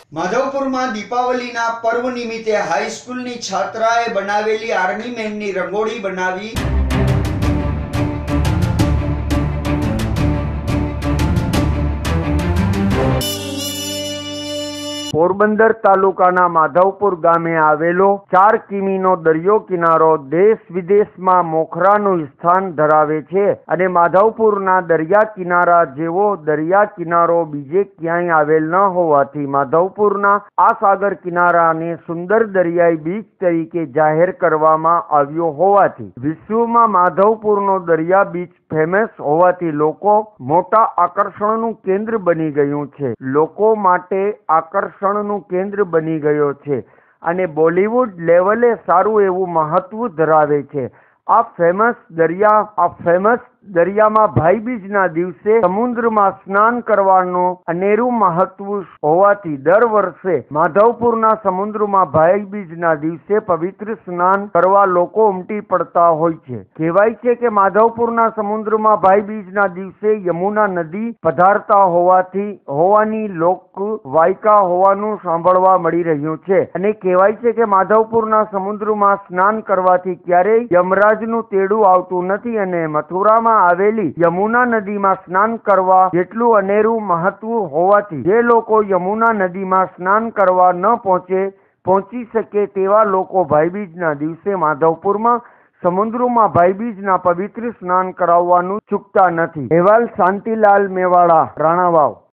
માધવપુરમાં દીપાવલીના પર્વ નિમિત્તે હાઈસ્કૂલની છાત્રાએ બનાવેલી આર્મી મેનની રંગોળી બનાવી પોરબંદર તાલુકાના માધવપુર ગામે આવેલો 4 કિમીનો દરિયો કિનારો દેશ વિદેશમાં મોખરાનું સ્થાન ધરાવે છે અને માધવપુરના દરિયા કિનારા જેવો દરિયા કિનારો બીજે ક્યાંય આવેલ ન હોવાથી માધવપુરના આ સાગર કિનારાને સુંદર દરિયાઈ બીચ તરીકે જાહેર કરવામાં આવ્યો હોવાથી વિશ્વમાં માધવપુરનો દરિયા બીચ ફેમસ હોવાથી લોકો મોટા આકર્ષણનું કેન્દ્ર બની ગયું છે. લોકો માટે આકર્ષણનું કેન્દ્ર બની ગયો છે અને બોલિવૂડ લેવલે સારું એવું મહત્વ ધરાવે છે. આ ફેમસ દરિયામાં ભાઈબીજના દિવસે સમુદ્રમાં સ્નાન કરવાનું અનેરું મહત્વ હોવાથી દર વર્ષે માધવપુરના સમુદ્રમાં ભાઈબીજના દિવસે પવિત્ર સ્નાન કરવા લોકો ઉમટી પડતા હોય છે. કહેવાય છે કે માધવપુરના સમુદ્રમાં ભાઈબીજના દિવસે યમુના નદી પધારતા હોવાની લોક વાયકા હોવાનું સાંભળવા મળી રહ્યું છે અને કહેવાય છે કે માધવપુરના સમુદ્રમાં સ્નાન કરવાથી ક્યારેય યમરાજનું તેડું આવતું નથી અને મથુરામાં આવેલી યમુના નદીમાં સ્નાન કરવા જેટલું અનેરું મહત્વ હોવાથી જે લોકો યમુના નદીમાં સ્નાન કરવા ન પહોંચી શકે તેવા લોકો ભાઈબીજના દિવસે માધવપુરમાં સમુદ્રમાં ભાઈબીજના પવિત્ર સ્નાન કરાવવાનું ચૂકતા નથી. અહેવાલ શાંતિલાલ મેવાડા, રાણાવાવ.